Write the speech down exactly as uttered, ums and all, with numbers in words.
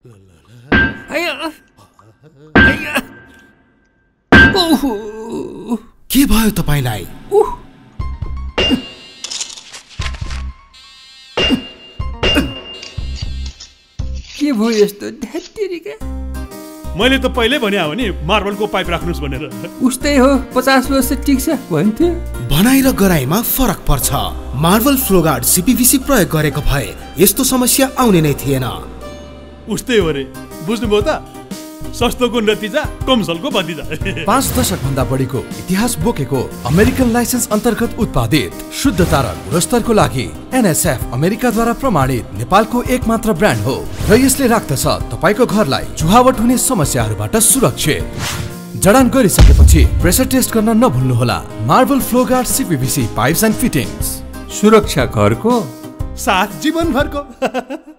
के भयो तपाईलाई? के भयो यस्तो ढ्यात्तेरीका? मैले त पहिले भने हो नि मार्बलको पाइप राख्नुस् भनेर। उस्तै हो, पचास वर्ष ठिक छ भन्थ्यो। भनाइ र गराइमा फरक पर्छ। मार्बल फ्लोगार्ड सीपीवीसी प्रयोग गरेको भए यस्तो समस्या आउने नै थिएन। उस्तै हो रे, बुझ्नुभयो त? सस्तोको नतिजा कमसलको भतिजा। पाँच दशक भन्दा बढीको इतिहास बोकेको अमेरिकन लाइसेन्स अन्तर्गत उत्पादित शुद्धता र गुणस्तरको लागि एनएसएफ अमेरिकाद्वारा प्रमाणित नेपालको एकमात्र ब्रान्ड हो र यसले राख्दछ तपाईको घरलाई चुहावट हुने समस्याहरूबाट सुरक्षित। जडान गरिसकेपछि प्रेसर टेस्ट गर्न नभुल्नुहोला। Marble Flowguard CPVC pipes and fittings, सुरक्षा घरको साथ जीवनभरको।